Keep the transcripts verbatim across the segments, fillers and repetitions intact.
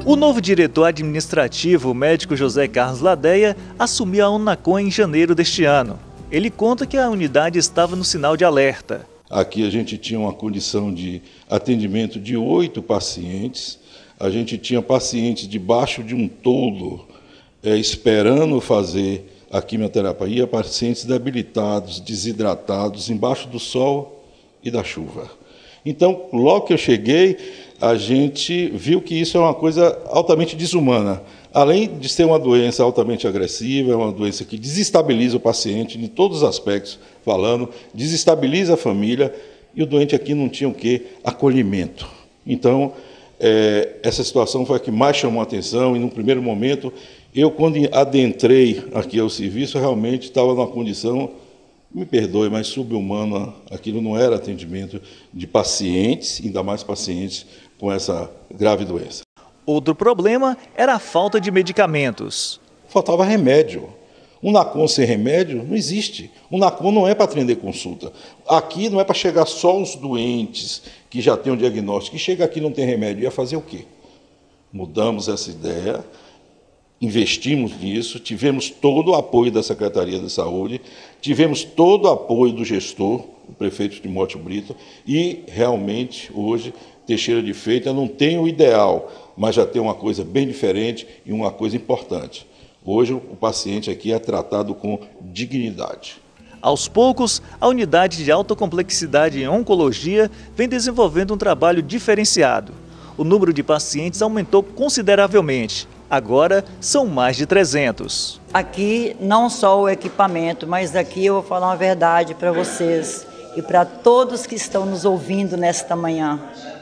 O novo diretor administrativo, o médico José Carlos Ladeia, assumiu a Unacom em janeiro deste ano. Ele conta que a unidade estava no sinal de alerta. Aqui a gente tinha uma condição de atendimento de oito pacientes. A gente tinha pacientes debaixo de um toldo, é, esperando fazer a quimioterapia, pacientes debilitados, desidratados, embaixo do sol e da chuva. Então, logo que eu cheguei, a gente viu que isso é uma coisa altamente desumana. Além de ser uma doença altamente agressiva, é uma doença que desestabiliza o paciente, em todos os aspectos, falando, desestabiliza a família, e o doente aqui não tinha o quê? Acolhimento. Então, é, essa situação foi a que mais chamou a atenção, e, num primeiro momento, eu, quando adentrei aqui ao serviço, realmente estava numa condição, me perdoe, mas subhumana. Aquilo não era atendimento de pacientes, ainda mais pacientes com essa grave doença. Outro problema era a falta de medicamentos. Faltava remédio. Um Unacom sem remédio não existe. Um Unacom não é para atender consulta. Aqui não é para chegar só os doentes que já têm um diagnóstico. Que chega aqui e não tem remédio. Ia fazer o quê? Mudamos essa ideia, investimos nisso, tivemos todo o apoio da Secretaria de Saúde, tivemos todo o apoio do gestor, o prefeito Timóteo Brito, e realmente hoje Teixeira de Freitas não tem o ideal, mas já tem uma coisa bem diferente e uma coisa importante. Hoje o paciente aqui é tratado com dignidade. Aos poucos, a unidade de alta complexidade em oncologia vem desenvolvendo um trabalho diferenciado. O número de pacientes aumentou consideravelmente. Agora são mais de trezentos. Aqui não só o equipamento, mas aqui eu vou falar uma verdade para vocês e para todos que estão nos ouvindo nesta manhã.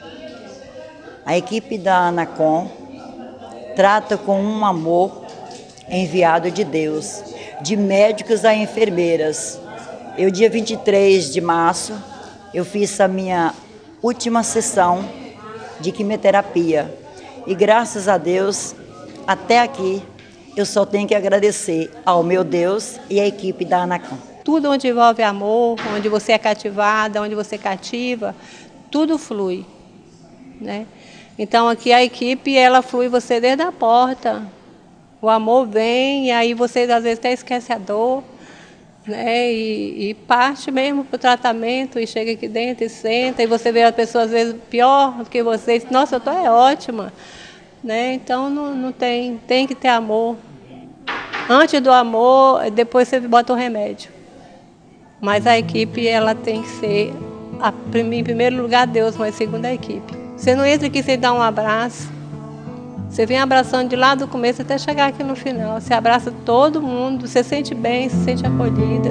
A equipe da Unacom trata com um amor enviado de Deus, de médicos a enfermeiras. Eu, dia vinte e três de março, eu fiz a minha última sessão de quimioterapia e, graças a Deus, até aqui eu só tenho que agradecer ao meu Deus e à equipe da Unacom. Tudo onde envolve amor, onde você é cativada, onde você cativa, tudo flui, né? Então aqui a equipe, ela flui você desde a porta. O amor vem e aí você às vezes até esquece a dor, né? E, e parte mesmo para o tratamento e chega aqui dentro e senta e você vê a pessoa às vezes pior do que você. Nossa, eu tô é ótima, né? Então não, não tem, tem que ter amor. Antes do amor, depois você bota o remédio. Mas a equipe, ela tem que ser, a, em primeiro lugar, Deus, mas segundo a equipe. Você não entra aqui sem dar um abraço. Você vem abraçando de lá do começo até chegar aqui no final. Você abraça todo mundo, você sente bem, se sente acolhida.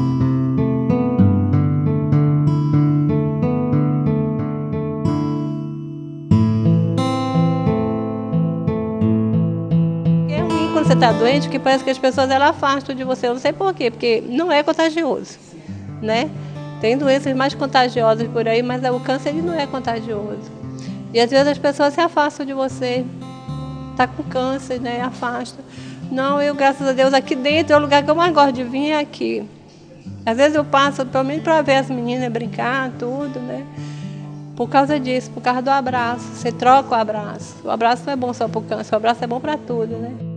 É ruim quando você está doente, porque parece que as pessoas elas afastam de você. Eu não sei por quê, porque não é contagioso, né? Tem doenças mais contagiosas por aí, mas o câncer ele não é contagioso. E às vezes as pessoas se afastam de você. Está com câncer, né? Afasta. Não, eu, graças a Deus, aqui dentro é o lugar que eu mais gosto de vir, é aqui. Às vezes eu passo, pelo menos para ver as meninas brincar, tudo, né? Por causa disso, por causa do abraço. Você troca o abraço. O abraço não é bom só para o câncer, o abraço é bom para tudo, né?